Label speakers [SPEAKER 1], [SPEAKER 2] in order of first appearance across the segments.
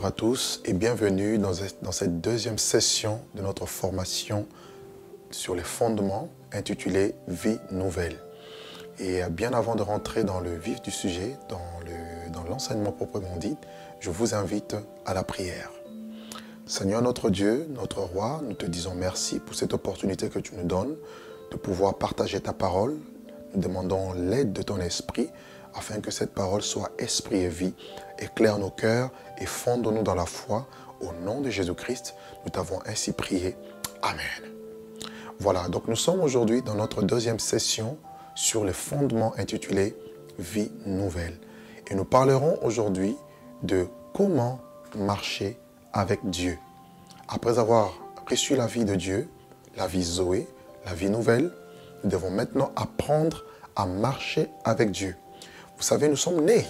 [SPEAKER 1] Bonjour à tous et bienvenue dans cette deuxième session de notre formation sur les fondements intitulée « Vie nouvelle ». Et bien avant de rentrer dans le vif du sujet, dans l'enseignement proprement dit, je vous invite à la prière. Seigneur notre Dieu, notre Roi, nous te disons merci pour cette opportunité que tu nous donnes de pouvoir partager ta parole. Nous demandons l'aide de ton esprit afin que cette parole soit esprit et vie, éclaire nos cœurs et fonde-nous dans la foi. Au nom de Jésus-Christ, nous t'avons ainsi prié. Amen. Voilà, donc nous sommes aujourd'hui dans notre deuxième session sur les fondements intitulés « Vie nouvelle ». Et nous parlerons aujourd'hui de comment marcher avec Dieu. Après avoir reçu la vie de Dieu, la vie Zoé, la vie nouvelle, nous devons maintenant apprendre à marcher avec Dieu. Vous savez, nous sommes nés,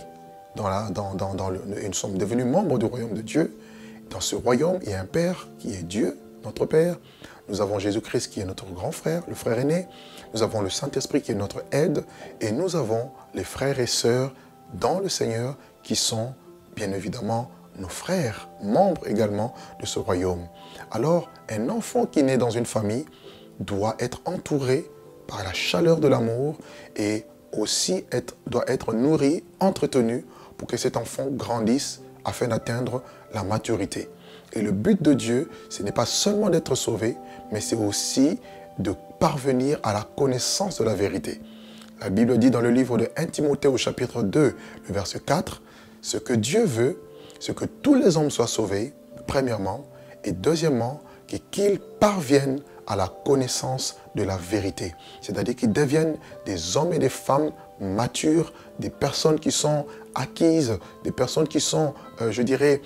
[SPEAKER 1] nous sommes devenus membres du royaume de Dieu. Dans ce royaume, il y a un Père qui est Dieu, notre Père. Nous avons Jésus-Christ qui est notre grand frère, le frère aîné. Nous avons le Saint-Esprit qui est notre aide. Et nous avons les frères et sœurs dans le Seigneur qui sont bien évidemment nos frères, membres également de ce royaume. Alors, un enfant qui naît dans une famille doit être entouré par la chaleur de l'amour et aussi doit être nourri, entretenu pour que cet enfant grandisse afin d'atteindre la maturité. Et le but de Dieu, ce n'est pas seulement d'être sauvé, mais c'est aussi de parvenir à la connaissance de la vérité. La Bible dit dans le livre de 1 Timothée au chapitre 2, le verset 4, ce que Dieu veut, c'est que tous les hommes soient sauvés, premièrement, et deuxièmement, qu'ils parviennent à la connaissance de la vérité. C'est-à-dire qu'ils deviennent des hommes et des femmes matures, des personnes qui sont acquises, des personnes qui sont, je dirais,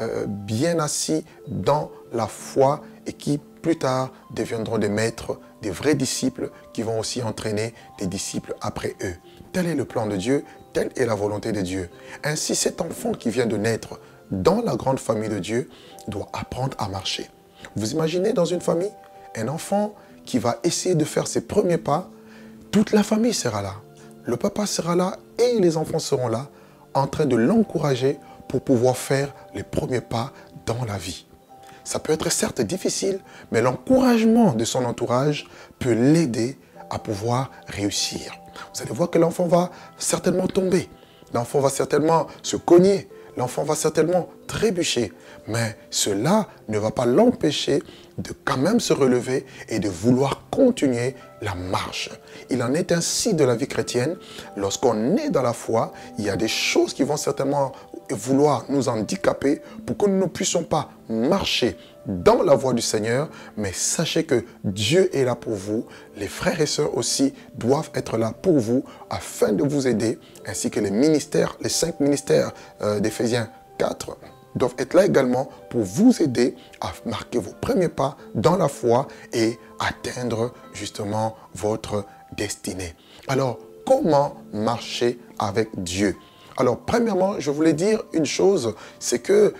[SPEAKER 1] bien assis dans la foi et qui, plus tard, deviendront des maîtres, des vrais disciples qui vont aussi entraîner des disciples après eux. Tel est le plan de Dieu, telle est la volonté de Dieu. Ainsi, cet enfant qui vient de naître dans la grande famille de Dieu doit apprendre à marcher. Vous imaginez dans une famille, un enfant qui va essayer de faire ses premiers pas, toute la famille sera là. Le papa sera là et les enfants seront là, en train de l'encourager pour pouvoir faire les premiers pas dans la vie. Ça peut être certes difficile, mais l'encouragement de son entourage peut l'aider à pouvoir réussir. Vous allez voir que l'enfant va certainement tomber, l'enfant va certainement se cogner, l'enfant va certainement trébucher, mais cela ne va pas l'empêcher de quand même se relever et de vouloir continuer la marche. Il en est ainsi de la vie chrétienne. Lorsqu'on est dans la foi, il y a des choses qui vont certainement vouloir nous handicaper pour que nous ne puissions pas marcher dans la voie du Seigneur, mais sachez que Dieu est là pour vous. Les frères et sœurs aussi doivent être là pour vous afin de vous aider, ainsi que les ministères, les 5 ministères d'Éphésiens 4 doivent être là également pour vous aider à marquer vos premiers pas dans la foi et atteindre justement votre destinée. Alors, comment marcher avec Dieu? Alors, premièrement, je voulais dire une chose, c'est que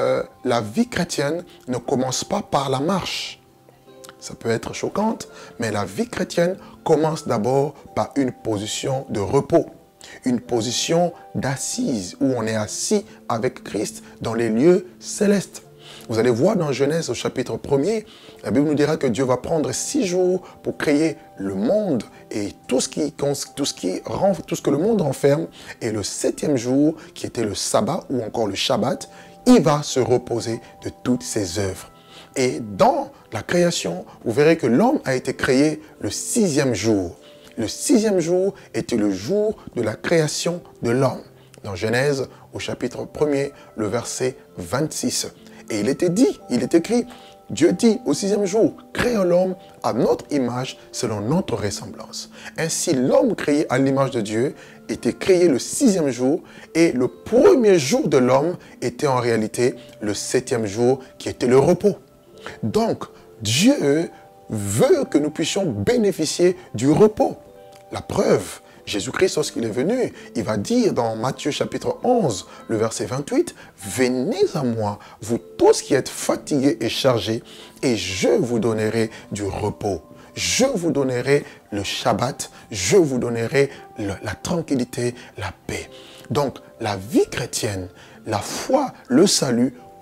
[SPEAKER 1] la vie chrétienne ne commence pas par la marche. Ça peut être choquante, mais la vie chrétienne commence d'abord par une position de repos. Une position d'assise où on est assis avec Christ dans les lieux célestes. Vous allez voir dans Genèse au chapitre 1er, la Bible nous dira que Dieu va prendre 6 jours pour créer le monde et tout ce que le monde renferme. Et le 7e jour, qui était le sabbat ou encore le Shabbat, il va se reposer de toutes ses œuvres. Et dans la création, vous verrez que l'homme a été créé le 6e jour. Le 6e jour était le jour de la création de l'homme. Dans Genèse, au chapitre 1er, le verset 26. Et il est écrit, Dieu dit au 6e jour, créons l'homme à notre image, selon notre ressemblance. Ainsi, l'homme créé à l'image de Dieu était créé le 6e jour et le premier jour de l'homme était en réalité le 7e jour qui était le repos. Donc, Dieu veut que nous puissions bénéficier du repos. La preuve, Jésus-Christ, lorsqu'il est venu, il va dire dans Matthieu chapitre 11, le verset 28, « Venez à moi, vous tous qui êtes fatigués et chargés, et je vous donnerai du repos. Je vous donnerai le Shabbat, je vous donnerai la tranquillité, la paix. » Donc, la vie chrétienne, la foi, le salut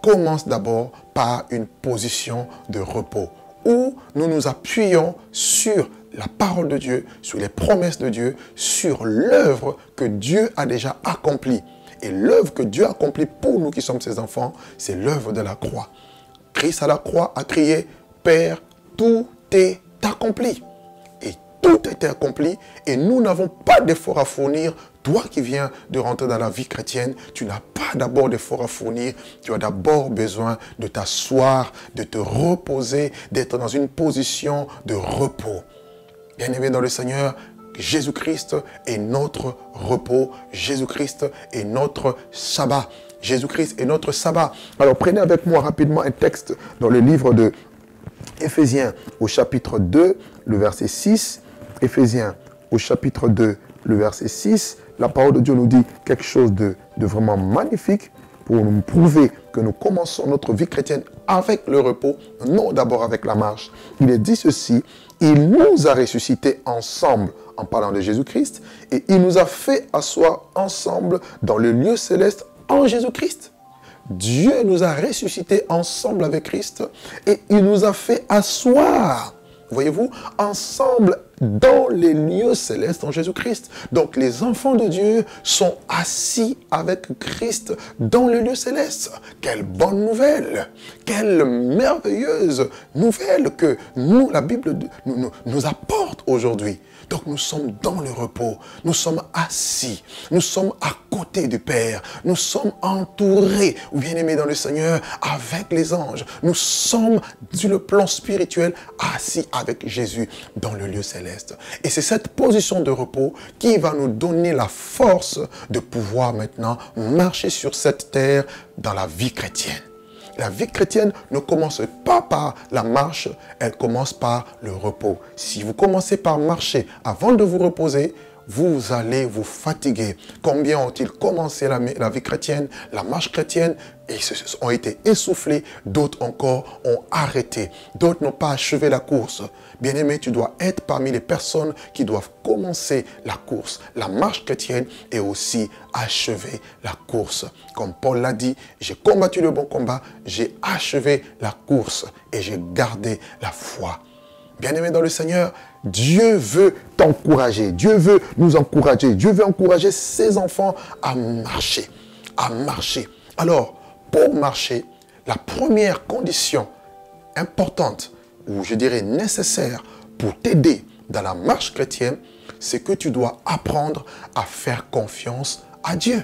[SPEAKER 1] commence d'abord par une position de repos, où nous nous appuyons sur la parole de Dieu, sur les promesses de Dieu, sur l'œuvre que Dieu a déjà accomplie. Et l'œuvre que Dieu a accomplie pour nous qui sommes ses enfants, c'est l'œuvre de la croix. Christ à la croix a crié, « Père, tout est accompli. » Et tout est accompli et nous n'avons pas d'effort à fournir. Toi qui viens de rentrer dans la vie chrétienne, tu n'as pas d'abord d'effort à fournir. Tu as d'abord besoin de t'asseoir, de te reposer, d'être dans une position de repos. Bien-aimé dans le Seigneur, Jésus-Christ est notre repos. Jésus-Christ est notre sabbat. Jésus-Christ est notre sabbat. Alors prenez avec moi rapidement un texte dans le livre de Éphésiens au chapitre 2, le verset 6. Éphésiens au chapitre 2, le verset 6. La parole de Dieu nous dit quelque chose de vraiment magnifique pour nous prouver que nous commençons notre vie chrétienne avec le repos, non d'abord avec la marche. Il est dit ceci, il nous a ressuscités ensemble en parlant de Jésus-Christ et il nous a fait asseoir ensemble dans le lieu céleste en Jésus-Christ. Dieu nous a ressuscités ensemble avec Christ et il nous a fait asseoir, voyez-vous, ensemble dans les lieux célestes en Jésus-Christ. Donc les enfants de Dieu sont assis avec Christ dans les lieux célestes. Quelle bonne nouvelle! Quelle merveilleuse nouvelle que nous, la Bible nous apporte aujourd'hui. Donc nous sommes dans le repos, nous sommes assis, nous sommes à côté du Père, nous sommes entourés, bien-aimés dans le Seigneur, avec les anges. Nous sommes sur le plan spirituel assis avec Jésus dans le lieu céleste. Et c'est cette position de repos qui va nous donner la force de pouvoir maintenant marcher sur cette terre dans la vie chrétienne. La vie chrétienne ne commence pas par la marche, elle commence par le repos. Si vous commencez par marcher avant de vous reposer, vous allez vous fatiguer. Combien ont-ils commencé la vie chrétienne, la marche chrétienne, et ont été essoufflés, d'autres encore ont arrêté, d'autres n'ont pas achevé la course. Bien-aimé, tu dois être parmi les personnes qui doivent commencer la course, la marche chrétienne et aussi achever la course. Comme Paul l'a dit, j'ai combattu le bon combat, j'ai achevé la course et j'ai gardé la foi. Bien-aimé dans le Seigneur, Dieu veut t'encourager, Dieu veut nous encourager, Dieu veut encourager ses enfants à marcher, à marcher. Alors, pour marcher, la première condition importante, ou je dirais nécessaire pour t'aider dans la marche chrétienne, c'est que tu dois apprendre à faire confiance à Dieu.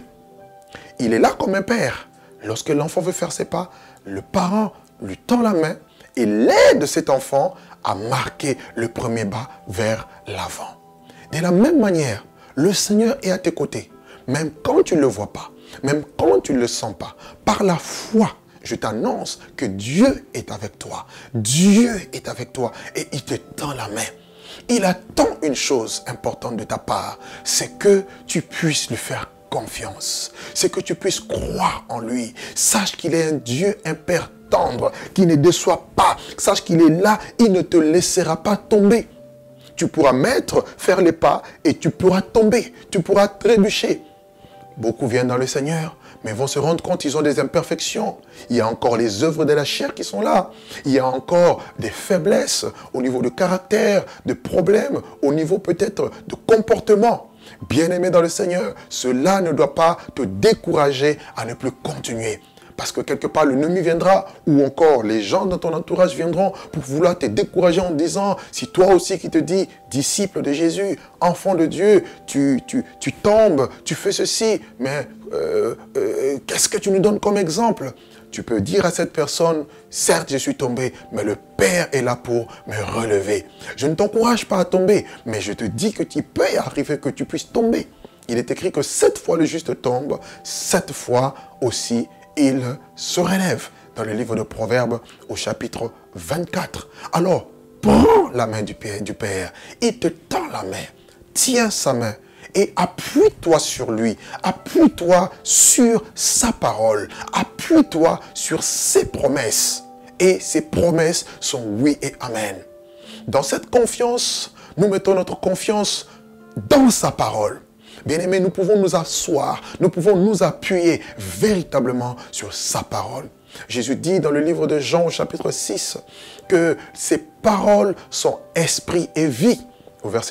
[SPEAKER 1] Il est là comme un père. Lorsque l'enfant veut faire ses pas, le parent lui tend la main et l'aide cet enfant à marquer le premier pas vers l'avant. De la même manière, le Seigneur est à tes côtés, même quand tu ne le vois pas, même quand tu ne le sens pas. Par la foi, je t'annonce que Dieu est avec toi. Dieu est avec toi et il te tend la main. Il attend une chose importante de ta part, c'est que tu puisses lui faire confiance. C'est que tu puisses croire en lui. Sache qu'il est un Dieu, un Père tendre, qui ne déçoit pas. Sache qu'il est là, il ne te laissera pas tomber. Tu pourras faire les pas et tu pourras tomber. Tu pourras trébucher. Beaucoup viennent dans le Seigneur, mais vont se rendre compte qu'ils ont des imperfections. Il y a encore les œuvres de la chair qui sont là. Il y a encore des faiblesses au niveau de caractère, de problèmes, au niveau peut-être de comportement. Bien-aimé dans le Seigneur, cela ne doit pas te décourager à ne plus continuer. Parce que quelque part, l'ennemi viendra, ou encore les gens dans ton entourage viendront pour vouloir te décourager en disant, si toi aussi qui te dis, disciple de Jésus, enfant de Dieu, tu tombes, tu fais ceci, mais qu'est-ce que tu nous donnes comme exemple? Tu peux dire à cette personne, certes je suis tombé, mais le Père est là pour me relever. Je ne t'encourage pas à tomber, mais je te dis que tu peux arriver que tu puisses tomber. Il est écrit que 7 fois le juste tombe, 7 fois aussi il se relève. Dans le livre de Proverbes au chapitre 24. Alors, prends la main du Père, il te tend la main, tiens sa main et appuie-toi sur lui, appuie-toi sur sa parole, appuie-toi sur ses promesses. Et ses promesses sont oui et amen. Dans cette confiance, nous mettons notre confiance dans sa parole. Bien-aimés, nous pouvons nous asseoir, nous pouvons nous appuyer véritablement sur sa parole. Jésus dit dans le livre de Jean au chapitre 6 que ses paroles sont esprit et vie. Au verset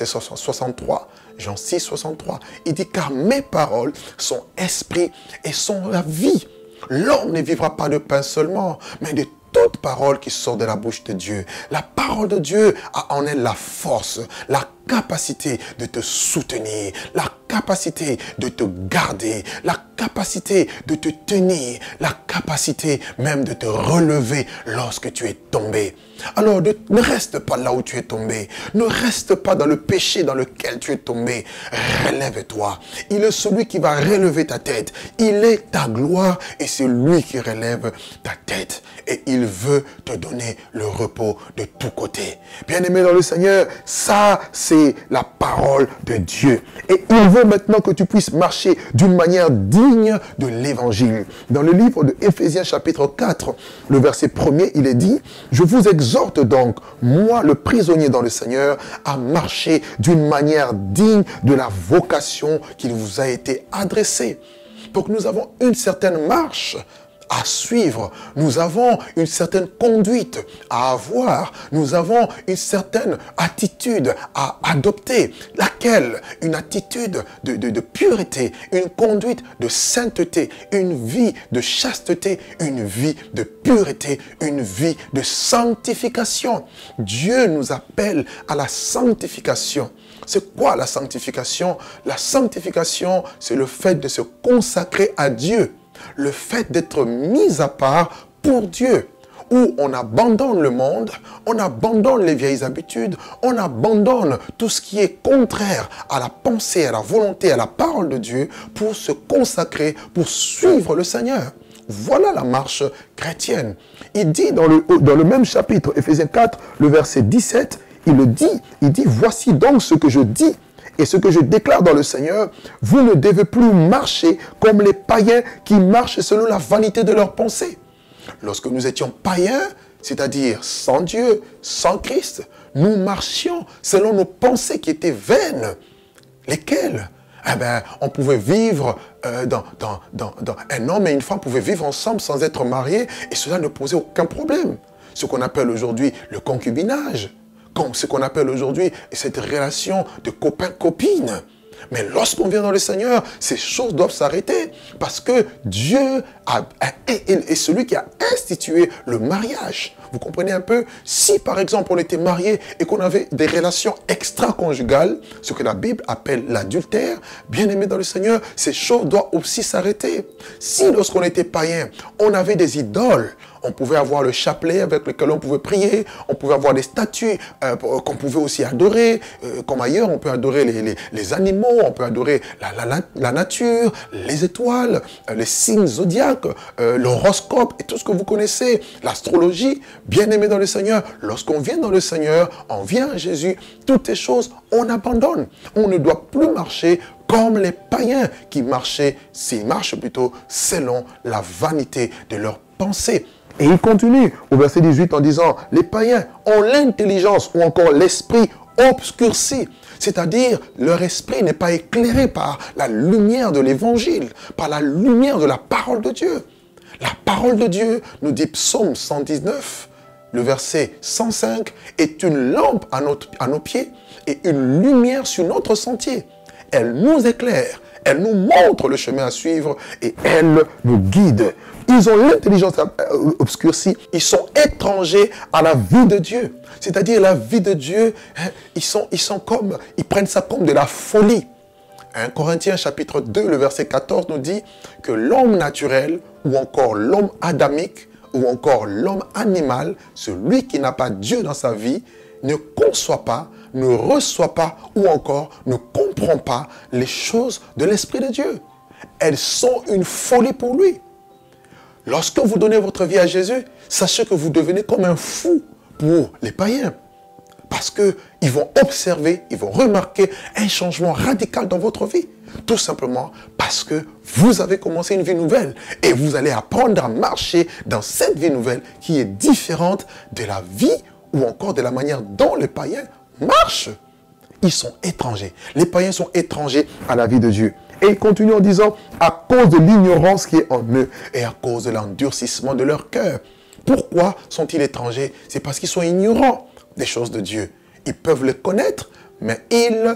[SPEAKER 1] 63, Jean 6, 63, il dit car mes paroles sont esprit et sont la vie. L'homme ne vivra pas de pain seulement, mais de toute parole qui sort de la bouche de Dieu. La parole de Dieu a en elle la force, la capacité de te soutenir, la capacité de te garder, la capacité de te tenir, la capacité même de te relever lorsque tu es tombé. Alors ne reste pas là où tu es tombé, ne reste pas dans le péché dans lequel tu es tombé, relève-toi. Il est celui qui va relever ta tête, il est ta gloire et c'est lui qui relève ta tête et il veut te donner le repos de tous côtés. Bien-aimé dans le Seigneur, ça c'est la parole de Dieu. Et il veut maintenant que tu puisses marcher d'une manière digne de l'évangile. Dans le livre de Éphésiens chapitre 4, le verset 1er, il est dit, je vous exhorte donc, moi le prisonnier dans le Seigneur, à marcher d'une manière digne de la vocation qui vous a été adressée. Donc nous avons une certaine marche à suivre, nous avons une certaine conduite à avoir, nous avons une certaine attitude à adopter, laquelle? Une attitude de pureté, une conduite de sainteté, une vie de chasteté, une vie de pureté, une vie de sanctification. Dieu nous appelle à la sanctification. C'est quoi la sanctification? La sanctification, c'est le fait de se consacrer à Dieu. Le fait d'être mis à part pour Dieu, où on abandonne le monde, on abandonne les vieilles habitudes, on abandonne tout ce qui est contraire à la pensée, à la volonté, à la parole de Dieu, pour se consacrer, pour suivre le Seigneur. Voilà la marche chrétienne. Il dit dans le même chapitre, Éphésiens 4, le verset 17, il dit, voici donc ce que je dis, et ce que je déclare dans le Seigneur, vous ne devez plus marcher comme les païens qui marchent selon la vanité de leurs pensées. Lorsque nous étions païens, c'est-à-dire sans Dieu, sans Christ, nous marchions selon nos pensées qui étaient vaines. Lesquelles? Eh bien, on pouvait vivre un homme et une femme pouvaient vivre ensemble sans être mariés et cela ne posait aucun problème. Ce qu'on appelle aujourd'hui le concubinage. Comme ce qu'on appelle aujourd'hui cette relation de copain-copine. Mais lorsqu'on vient dans le Seigneur, ces choses doivent s'arrêter parce que Dieu est celui qui a institué le mariage. Vous comprenez un peu? Si par exemple on était marié et qu'on avait des relations extra-conjugales, ce que la Bible appelle l'adultère, bien aimé dans le Seigneur, ces choses doivent aussi s'arrêter. Si lorsqu'on était païen, on avait des idoles, on pouvait avoir le chapelet avec lequel on pouvait prier, on pouvait avoir des statues qu'on pouvait aussi adorer, comme ailleurs on peut adorer les animaux, on peut adorer la nature, les étoiles, les signes zodiaques, l'horoscope et tout ce que vous connaissez, l'astrologie. Bien aimé dans le Seigneur, lorsqu'on vient dans le Seigneur, on vient à Jésus, toutes ces choses, on abandonne. On ne doit plus marcher comme les païens qui marchaient, s'ils marchent plutôt selon la vanité de leurs pensées. Et il continue au verset 18 en disant, les païens ont l'intelligence ou encore l'esprit obscurci. C'est-à-dire, leur esprit n'est pas éclairé par la lumière de l'évangile, par la lumière de la parole de Dieu. La parole de Dieu, nous dit Psaume 119, le verset 105, est une lampe à nos pieds et une lumière sur notre sentier. Elle nous éclaire, elle nous montre le chemin à suivre et elle nous guide. Ils ont l'intelligence obscurcie, ils sont étrangers à la vie de Dieu. C'est-à-dire la vie de Dieu, ils prennent ça comme de la folie. 1 Corinthiens chapitre 2, le verset 14 nous dit que l'homme naturel ou encore l'homme adamique ou encore l'homme animal, celui qui n'a pas Dieu dans sa vie, ne conçoit pas, ne reçoit pas ou encore ne comprend pas les choses de l'Esprit de Dieu. Elles sont une folie pour lui. Lorsque vous donnez votre vie à Jésus, sachez que vous devenez comme un fou pour les païens. Parce qu'ils vont observer, ils vont remarquer un changement radical dans votre vie. Tout simplement parce que vous avez commencé une vie nouvelle. Et vous allez apprendre à marcher dans cette vie nouvelle qui est différente de la vie ou encore de la manière dont les païens marchent. Ils sont étrangers. Les païens sont étrangers à la vie de Dieu. Et il continue en disant, à cause de l'ignorance qui est en eux et à cause de l'endurcissement de leur cœur. Pourquoi sont-ils étrangers? C'est parce qu'ils sont ignorants des choses de Dieu. Ils peuvent les connaître, mais ils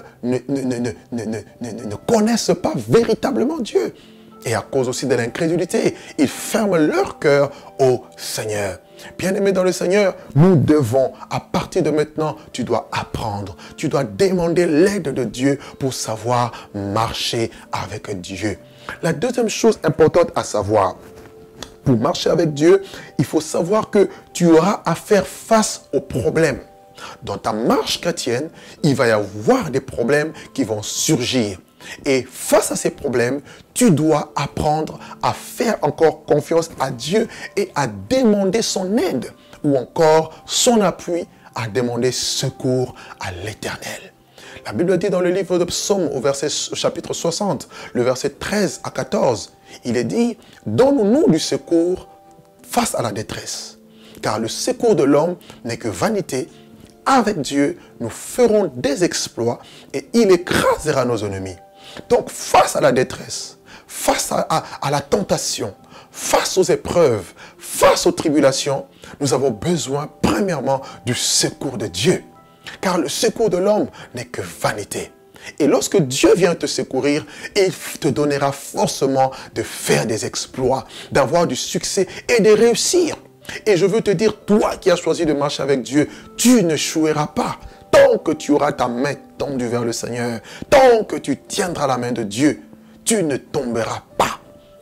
[SPEAKER 1] ne connaissent pas véritablement Dieu. Et à cause aussi de l'incrédulité, ils ferment leur cœur au Seigneur. Bien-aimés dans le Seigneur, nous devons, à partir de maintenant, tu dois apprendre. Tu dois demander l'aide de Dieu pour savoir marcher avec Dieu. La deuxième chose importante à savoir, pour marcher avec Dieu, il faut savoir que tu auras à faire face aux problèmes. Dans ta marche chrétienne, il va y avoir des problèmes qui vont surgir. Et face à ces problèmes, tu dois apprendre à faire encore confiance à Dieu et à demander son aide ou encore son appui, à demander secours à l'Éternel. La Bible dit dans le livre de Psaume au chapitre 60, le verset 13 à 14, il est dit « Donne-nous du secours face à la détresse, car le secours de l'homme n'est que vanité. Avec Dieu, nous ferons des exploits et il écrasera nos ennemis. » Donc, face à la détresse, face à la tentation, face aux épreuves, face aux tribulations, nous avons besoin, premièrement, du secours de Dieu. Car le secours de l'homme n'est que vanité. Et lorsque Dieu vient te secourir, il te donnera forcément de faire des exploits, d'avoir du succès et de réussir. Et je veux te dire, toi qui as choisi de marcher avec Dieu, tu ne échoueras pas. Tant que tu auras ta main tendue vers le Seigneur, tant que tu tiendras la main de Dieu, tu ne tomberas pas.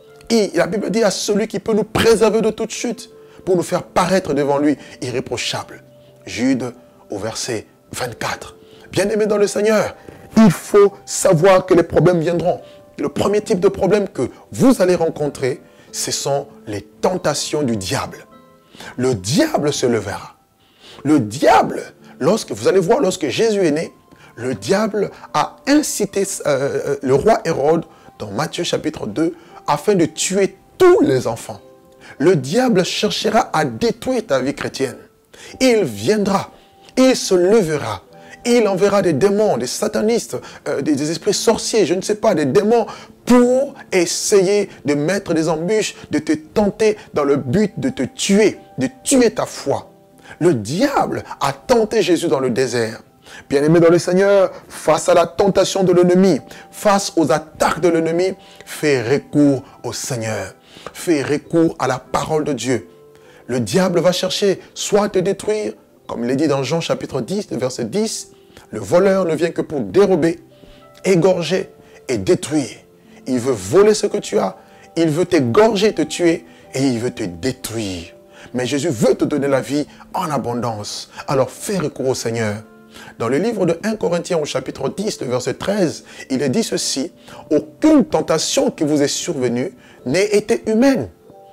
[SPEAKER 1] Et la Bible dit à celui qui peut nous préserver de toute chute, pour nous faire paraître devant lui irréprochable. Jude au verset 24. Bien-aimés dans le Seigneur, il faut savoir que les problèmes viendront. Le premier type de problème que vous allez rencontrer, ce sont les tentations du diable. Le diable se levera. Le diable, vous allez voir, lorsque Jésus est né, le diable a incité le roi Hérode, dans Matthieu chapitre 2, afin de tuer tous les enfants. Le diable cherchera à détruire ta vie chrétienne. Il viendra, il se levera, il enverra des démons, des satanistes, des esprits sorciers, je ne sais pas, des démons, pour essayer de mettre des embûches, de te tenter dans le but de te tuer, de tuer ta foi. Le diable a tenté Jésus dans le désert. Bien-aimé dans le Seigneur, face à la tentation de l'ennemi, face aux attaques de l'ennemi, fais recours au Seigneur. Fais recours à la parole de Dieu. Le diable va chercher soit à te détruire, comme il est dit dans Jean chapitre 10, verset 10, le voleur ne vient que pour dérober, égorger et détruire. Il veut voler ce que tu as, il veut t'égorger, te tuer et il veut te détruire. Mais Jésus veut te donner la vie en abondance. Alors fais recours au Seigneur. Dans le livre de 1 Corinthiens au chapitre 10, le verset 13, il est dit ceci: « Aucune tentation qui vous est survenue n'ait été humaine.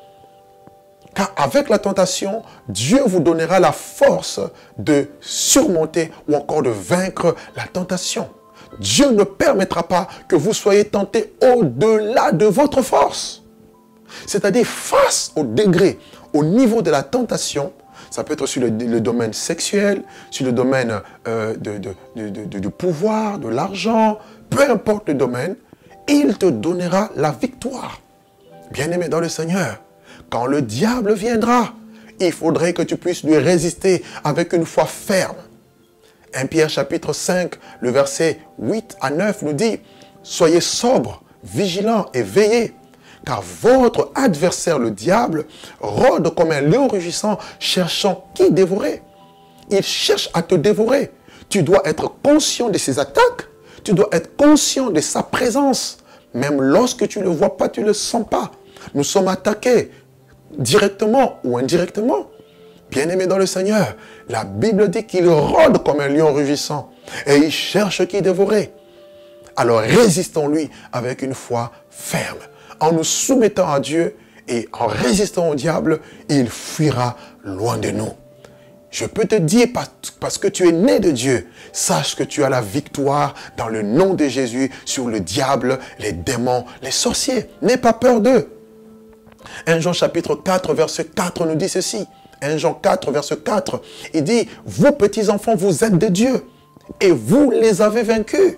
[SPEAKER 1] Car avec la tentation, Dieu vous donnera la force de surmonter ou encore de vaincre la tentation. Dieu ne permettra pas que vous soyez tentés au-delà de votre force. » C'est-à-dire face au degré, au niveau de la tentation. Ça peut être sur le domaine sexuel, sur le domaine du pouvoir, de l'argent, peu importe le domaine, il te donnera la victoire. Bien-aimé dans le Seigneur, quand le diable viendra, il faudrait que tu puisses lui résister avec une foi ferme. 1 Pierre chapitre 5, le verset 8 à 9 nous dit « Soyez sobres, vigilants et veillez, car votre adversaire, le diable, rôde comme un lion rugissant, cherchant qui dévorer. Il cherche à te dévorer. Tu dois être conscient de ses attaques. Tu dois être conscient de sa présence. Même lorsque tu ne le vois pas, tu ne le sens pas. Nous sommes attaqués directement ou indirectement. Bien-aimés dans le Seigneur, la Bible dit qu'il rôde comme un lion rugissant et il cherche qui dévorer. Alors résistons-lui avec une foi ferme. En nous soumettant à Dieu et en résistant au diable, il fuira loin de nous. Je peux te dire, parce que tu es né de Dieu, sache que tu as la victoire dans le nom de Jésus sur le diable, les démons, les sorciers. N'aie pas peur d'eux. 1 Jean chapitre 4, verset 4 nous dit ceci. 1 Jean 4, verset 4, il dit « Vous petits enfants, vous êtes de Dieu et vous les avez vaincus.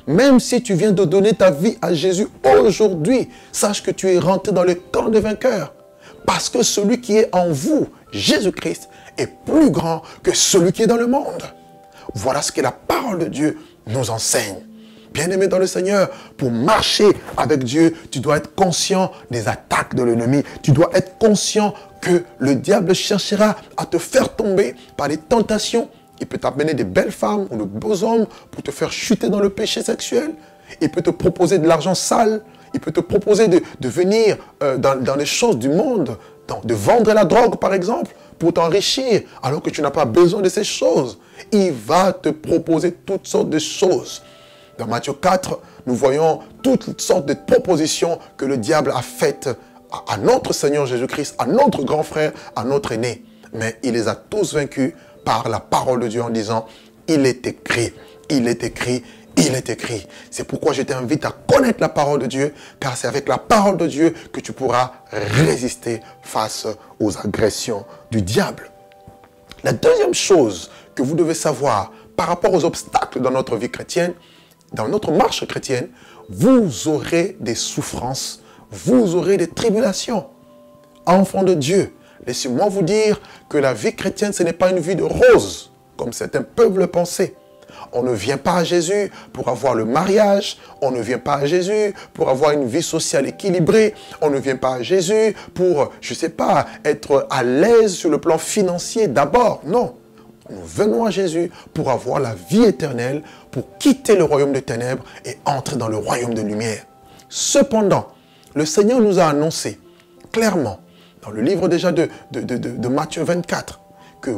[SPEAKER 1] Même si tu viens de donner ta vie à Jésus aujourd'hui, sache que tu es rentré dans le camp des vainqueurs. Parce que celui qui est en vous, Jésus-Christ, est plus grand que celui qui est dans le monde. Voilà ce que la parole de Dieu nous enseigne. Bien-aimé dans le Seigneur, pour marcher avec Dieu, tu dois être conscient des attaques de l'ennemi. Tu dois être conscient que le diable cherchera à te faire tomber par des tentations. Il peut t'amener des belles femmes ou de beaux hommes pour te faire chuter dans le péché sexuel. Il peut te proposer de l'argent sale. Il peut te proposer de venir dans les choses du monde, de vendre la drogue par exemple, pour t'enrichir, alors que tu n'as pas besoin de ces choses. Il va te proposer toutes sortes de choses. Dans Matthieu 4, nous voyons toutes sortes de propositions que le diable a faites à notre Seigneur Jésus-Christ, à notre grand frère, à notre aîné. Mais il les a tous vaincus par la parole de Dieu en disant, il est écrit, il est écrit, il est écrit. C'est pourquoi je t'invite à connaître la parole de Dieu, car c'est avec la parole de Dieu que tu pourras résister face aux agressions du diable. La deuxième chose que vous devez savoir par rapport aux obstacles dans notre vie chrétienne, dans notre marche chrétienne, vous aurez des souffrances, vous aurez des tribulations. Enfants de Dieu, laissez-moi vous dire que la vie chrétienne, ce n'est pas une vie de rose, comme certains peuvent le penser. On ne vient pas à Jésus pour avoir le mariage, on ne vient pas à Jésus pour avoir une vie sociale équilibrée, on ne vient pas à Jésus pour, je ne sais pas, être à l'aise sur le plan financier d'abord, non. Nous venons à Jésus pour avoir la vie éternelle, pour quitter le royaume des ténèbres et entrer dans le royaume de lumière. Cependant, le Seigneur nous a annoncé clairement, dans le livre déjà de Matthieu 24, que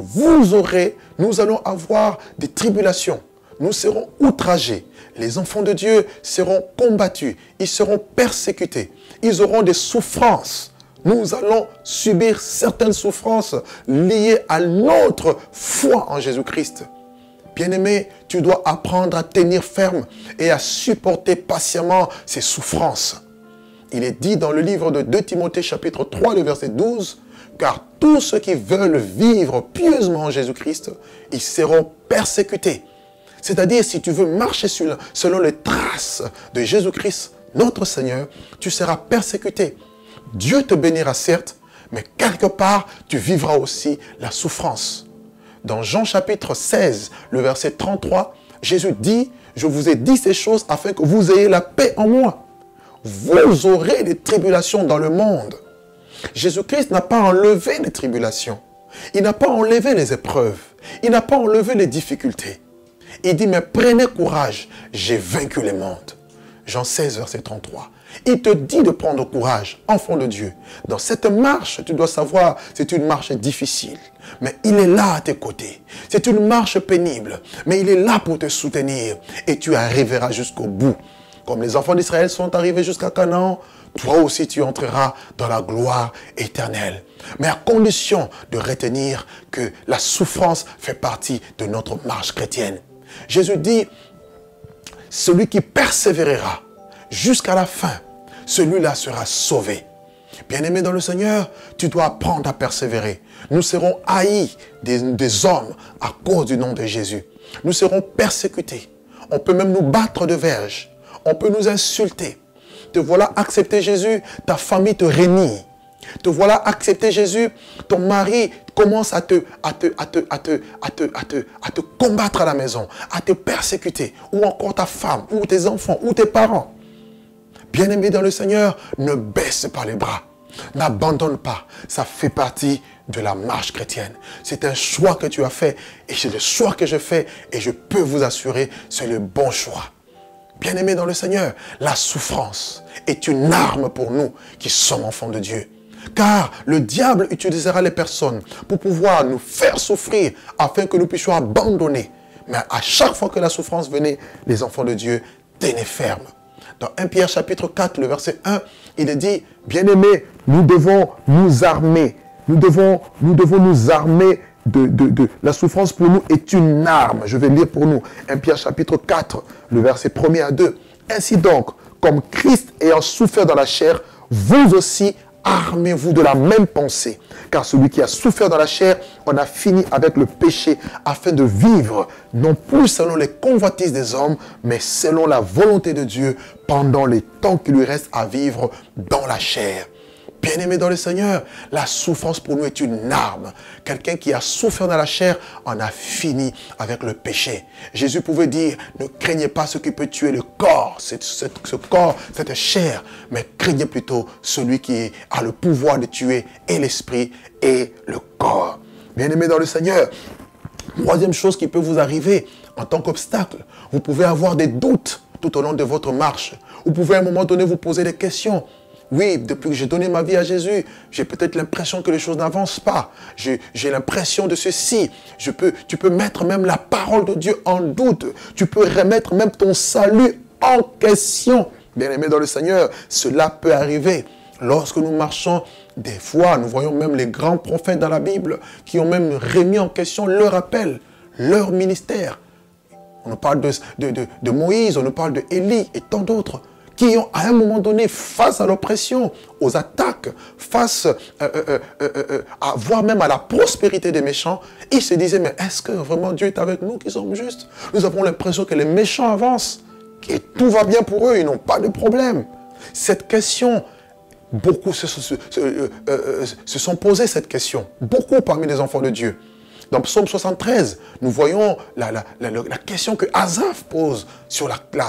[SPEAKER 1] nous allons avoir des tribulations. Nous serons outragés. Les enfants de Dieu seront combattus. Ils seront persécutés. Ils auront des souffrances. Nous allons subir certaines souffrances liées à notre foi en Jésus-Christ. Bien-aimé, tu dois apprendre à tenir ferme et à supporter patiemment ces souffrances. Il est dit dans le livre de 2 Timothée chapitre 3, le verset 12, « Car tous ceux qui veulent vivre pieusement en Jésus-Christ, ils seront persécutés. » C'est-à-dire, si tu veux marcher selon les traces de Jésus-Christ, notre Seigneur, tu seras persécuté. Dieu te bénira certes, mais quelque part, tu vivras aussi la souffrance. Dans Jean chapitre 16, le verset 33, Jésus dit, « Je vous ai dit ces choses afin que vous ayez la paix en moi. Vous aurez des tribulations dans le monde. » Jésus-Christ n'a pas enlevé les tribulations. Il n'a pas enlevé les épreuves. Il n'a pas enlevé les difficultés. Il dit, mais prenez courage, j'ai vaincu le monde. Jean 16, verset 33. Il te dit de prendre courage, enfant de Dieu. Dans cette marche, tu dois savoir, c'est une marche difficile. Mais il est là à tes côtés. C'est une marche pénible. Mais il est là pour te soutenir. Et tu arriveras jusqu'au bout. Comme les enfants d'Israël sont arrivés jusqu'à Canaan, toi aussi tu entreras dans la gloire éternelle. Mais à condition de retenir que la souffrance fait partie de notre marche chrétienne. Jésus dit, celui qui persévérera jusqu'à la fin, celui-là sera sauvé. Bien-aimé dans le Seigneur, tu dois apprendre à persévérer. Nous serons haïs des hommes à cause du nom de Jésus. Nous serons persécutés. On peut même nous battre de verge. On peut nous insulter. Te voilà accepter Jésus, ta famille te renie. Te voilà accepter Jésus, ton mari commence à te combattre à la maison, à te persécuter. Ou encore ta femme, ou tes enfants, ou tes parents. Bien-aimé dans le Seigneur, ne baisse pas les bras. N'abandonne pas. Ça fait partie de la marche chrétienne. C'est un choix que tu as fait. Et c'est le choix que je fais. Et je peux vous assurer, c'est le bon choix. Bien-aimé dans le Seigneur, la souffrance est une arme pour nous qui sommes enfants de Dieu. Car le diable utilisera les personnes pour pouvoir nous faire souffrir afin que nous puissions abandonner. Mais à chaque fois que la souffrance venait, les enfants de Dieu tenaient ferme. Dans 1 Pierre chapitre 4, le verset 1, il est dit, « Bien-aimés, nous devons nous armer. Nous devons nous armer de la souffrance pour nous est une arme. » Je vais lire pour nous 1 Pierre chapitre 4, le verset 1er à 2. « Ainsi donc, comme Christ ayant souffert dans la chair, vous aussi armez-vous de la même pensée. Car celui qui a souffert dans la chair en a fini avec le péché afin de vivre, non plus selon les convoitises des hommes, mais selon la volonté de Dieu pendant les temps qui lui reste à vivre dans la chair. Bien-aimés dans le Seigneur, la souffrance pour nous est une arme. Quelqu'un qui a souffert dans la chair en a fini avec le péché. Jésus pouvait dire, ne craignez pas ce qui peut tuer le corps, ce corps, cette chair, mais craignez plutôt celui qui a le pouvoir de tuer et l'esprit et le corps. Bien-aimés dans le Seigneur, troisième chose qui peut vous arriver en tant qu'obstacle, vous pouvez avoir des doutes tout au long de votre marche. Vous pouvez à un moment donné vous poser des questions. Oui, depuis que j'ai donné ma vie à Jésus, j'ai peut-être l'impression que les choses n'avancent pas. J'ai l'impression de ceci. Tu peux mettre même la parole de Dieu en doute. Tu peux remettre même ton salut en question. Bien-aimés dans le Seigneur, cela peut arriver. Lorsque nous marchons, des fois, nous voyons même les grands prophètes dans la Bible qui ont même remis en question leur appel, leur ministère. On nous parle de Moïse, on nous parle de Élie et tant d'autres qui ont à un moment donné, face à l'oppression, aux attaques, face à voire même à la prospérité des méchants, ils se disaient, mais est-ce que vraiment Dieu est avec nous qui sommes justes? Nous avons l'impression que les méchants avancent, et tout va bien pour eux, ils n'ont pas de problème. Cette question, beaucoup se sont posés cette question, beaucoup parmi les enfants de Dieu. Dans Psaume 73, nous voyons la question que Asaph pose sur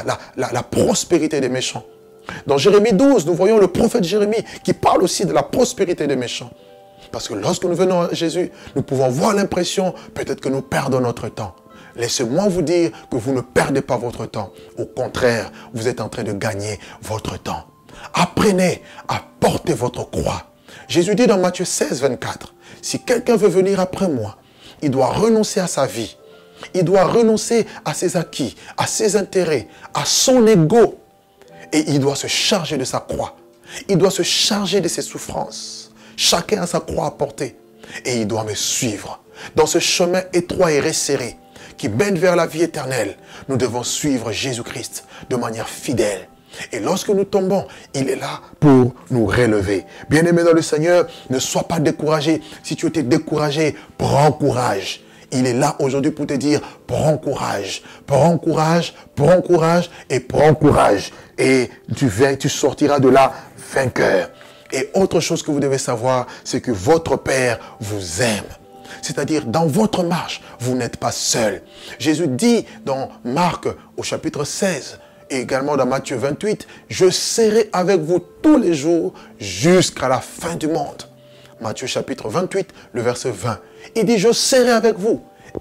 [SPEAKER 1] la prospérité des méchants. Dans Jérémie 12, nous voyons le prophète Jérémie qui parle aussi de la prospérité des méchants. Parce que lorsque nous venons à Jésus, nous pouvons avoir l'impression peut-être que nous perdons notre temps. Laissez-moi vous dire que vous ne perdez pas votre temps. Au contraire, vous êtes en train de gagner votre temps. Apprenez à porter votre croix. Jésus dit dans Matthieu 16, 24, « Si quelqu'un veut venir après moi, il doit renoncer à sa vie. Il doit renoncer à ses acquis, à ses intérêts, à son ego. Et il doit se charger de sa croix. Il doit se charger de ses souffrances. Chacun a sa croix à porter. Et il doit me suivre. Dans ce chemin étroit et resserré qui mène vers la vie éternelle, nous devons suivre Jésus-Christ de manière fidèle. Et lorsque nous tombons, il est là pour nous relever. Bien-aimé dans le Seigneur, ne sois pas découragé. Si tu étais découragé, prends courage. Il est là aujourd'hui pour te dire, prends courage, prends courage, prends courage et prends courage. Et tu sortiras de là vainqueur. Et autre chose que vous devez savoir, c'est que votre Père vous aime. C'est-à-dire, dans votre marche, vous n'êtes pas seul. Jésus dit dans Marc au chapitre 16, et également dans Matthieu 28, « Je serai avec vous tous les jours jusqu'à la fin du monde. » Matthieu chapitre 28, le verset 20. Il dit, « Je serai avec vous. »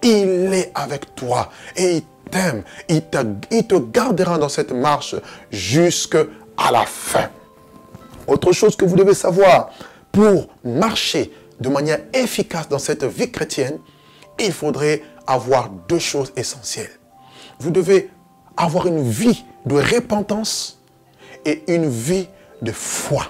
[SPEAKER 1] Il est avec toi et il t'aime. Il te gardera dans cette marche jusqu'à la fin. Autre chose que vous devez savoir, pour marcher de manière efficace dans cette vie chrétienne, il faudrait avoir deux choses essentielles. Vous devez avoir une vie de repentance et une vie de foi.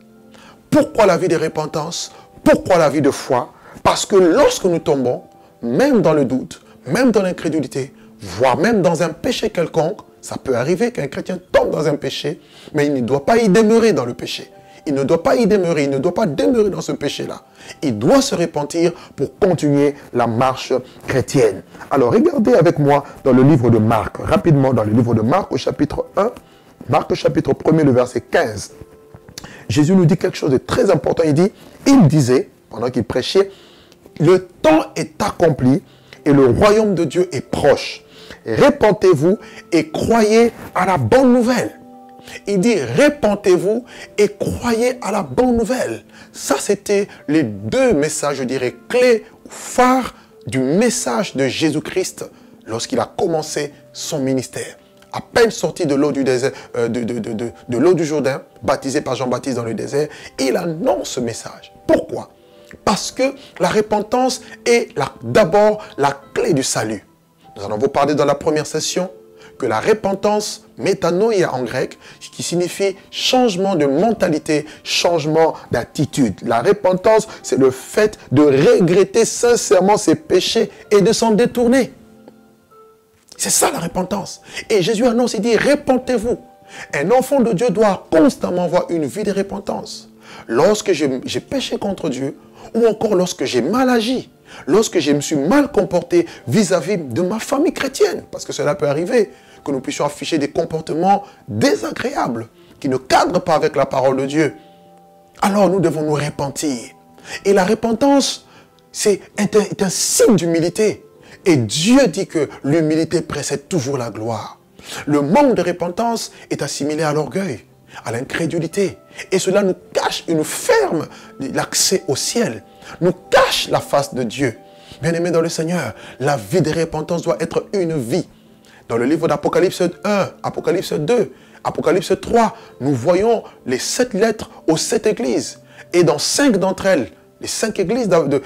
[SPEAKER 1] Pourquoi la vie de repentance? Pourquoi la vie de foi? Parce que lorsque nous tombons, même dans le doute, même dans l'incrédulité, voire même dans un péché quelconque, ça peut arriver qu'un chrétien tombe dans un péché, mais il ne doit pas y demeurer dans le péché. Il ne doit pas y demeurer, il ne doit pas demeurer dans ce péché-là. Il doit se repentir pour continuer la marche chrétienne. Alors, regardez avec moi dans le livre de Marc, rapidement dans le livre de Marc au chapitre 1, Marc au chapitre 1er, le verset 15. Jésus nous dit quelque chose de très important. Il disait, pendant qu'il prêchait, « Le temps est accompli et le royaume de Dieu est proche. Repentez-vous et croyez à la bonne nouvelle. » Il dit, repentez-vous et croyez à la bonne nouvelle. Ça, c'était les deux messages, je dirais, clés, phares du message de Jésus-Christ lorsqu'il a commencé son ministère. À peine sorti de l'eau du désert, de l'eau du Jourdain, baptisé par Jean-Baptiste dans le désert, il annonce ce message. Pourquoi? Parce que la repentance est d'abord la clé du salut. Nous en avons parlé dans la première session, que la repentance, métanoïa en grec, qui signifie changement de mentalité, changement d'attitude. La repentance, c'est le fait de regretter sincèrement ses péchés et de s'en détourner. C'est ça la repentance. Et Jésus annonce, il dit, repentez-vous. Un enfant de Dieu doit constamment avoir une vie de repentance. lorsque j'ai péché contre Dieu, ou encore lorsque j'ai mal agi, lorsque je me suis mal comporté vis-à-vis de ma famille chrétienne, parce que cela peut arriver, que nous puissions afficher des comportements désagréables, qui ne cadrent pas avec la parole de Dieu. Alors nous devons nous repentir. Et la repentance, c'est un signe d'humilité. Et Dieu dit que l'humilité précède toujours la gloire. Le manque de repentance est assimilé à l'orgueil, à l'incrédulité. Et cela nous cache et nous ferme l'accès au ciel, nous cache la face de Dieu. Bien-aimés dans le Seigneur, la vie de repentance doit être une vie. Dans le livre d'Apocalypse 1, Apocalypse 2, Apocalypse 3, nous voyons les 7 lettres aux 7 églises. Et dans 5 d'entre elles, les 5 églises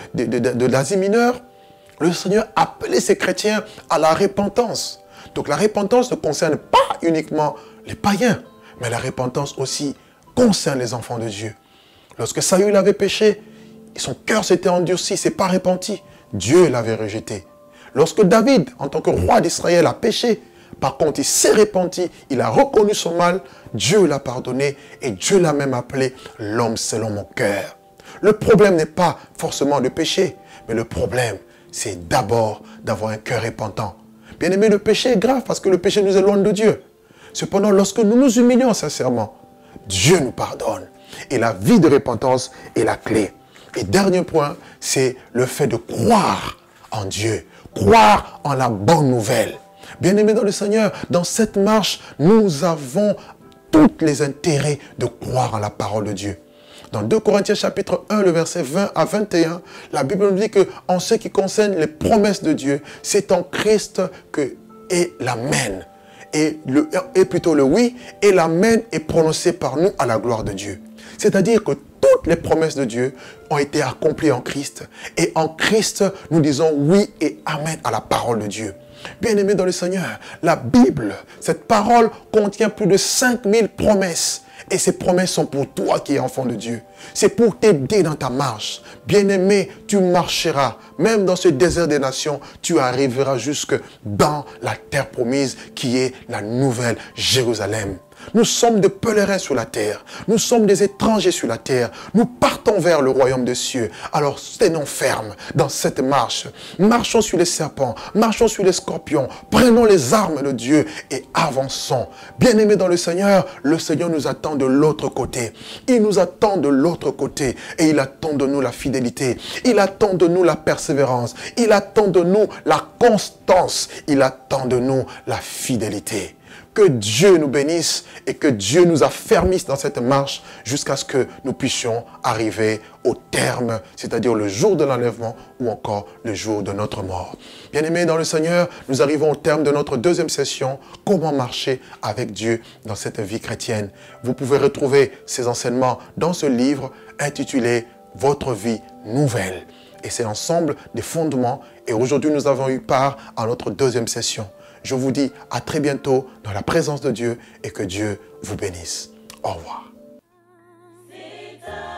[SPEAKER 1] de l'Asie mineure, le Seigneur appelait ses chrétiens à la repentance. Donc la repentance ne concerne pas uniquement les païens, mais la repentance aussi concerne les enfants de Dieu. Lorsque Saül avait péché, son cœur s'était endurci, il ne s'est pas repenti. Dieu l'avait rejeté. Lorsque David, en tant que roi d'Israël, a péché, par contre, il s'est repenti, il a reconnu son mal, Dieu l'a pardonné et Dieu l'a même appelé l'homme selon mon cœur. Le problème n'est pas forcément le péché, mais le problème, c'est d'abord d'avoir un cœur repentant. Bien aimé, le péché est grave parce que le péché nous éloigne de Dieu. Cependant, lorsque nous nous humilions sincèrement, Dieu nous pardonne. Et la vie de repentance est la clé. Et dernier point, c'est le fait de croire en Dieu, croire en la bonne nouvelle. Bien-aimés dans le Seigneur, dans cette marche, nous avons tous les intérêts de croire en la parole de Dieu. Dans 2 Corinthiens chapitre 1, le verset 20 à 21, la Bible nous dit que en ce qui concerne les promesses de Dieu, c'est en Christ que est l'amen. Et plutôt le oui et l'amen est prononcé par nous à la gloire de Dieu. C'est-à-dire que toutes les promesses de Dieu ont été accomplies en Christ. Et en Christ, nous disons oui et amen à la parole de Dieu. Bien-aimés dans le Seigneur, la Bible, cette parole contient plus de 5000 promesses. Et ces promesses sont pour toi qui es enfant de Dieu. C'est pour t'aider dans ta marche. Bien-aimé, tu marcheras. Même dans ce désert des nations, tu arriveras jusque dans la terre promise qui est la nouvelle Jérusalem. Nous sommes des pèlerins sur la terre. Nous sommes des étrangers sur la terre. Nous partons vers le royaume des cieux. Alors, tenons ferme dans cette marche. Marchons sur les serpents. Marchons sur les scorpions. Prenons les armes de Dieu et avançons. Bien-aimés dans le Seigneur nous attend de l'autre côté. Il nous attend de l'autre côté. Et il attend de nous la fidélité. Il attend de nous la persévérance. Il attend de nous la constance. Il attend de nous la fidélité. Que Dieu nous bénisse et que Dieu nous affermisse dans cette marche jusqu'à ce que nous puissions arriver au terme, c'est-à-dire le jour de l'enlèvement ou encore le jour de notre mort. Bien-aimés dans le Seigneur, nous arrivons au terme de notre deuxième session, comment marcher avec Dieu dans cette vie chrétienne. Vous pouvez retrouver ces enseignements dans ce livre intitulé « Votre vie nouvelle ». Et c'est l'ensemble des fondements. Et aujourd'hui, nous avons eu part à notre deuxième session. Je vous dis à très bientôt dans la présence de Dieu et que Dieu vous bénisse. Au revoir.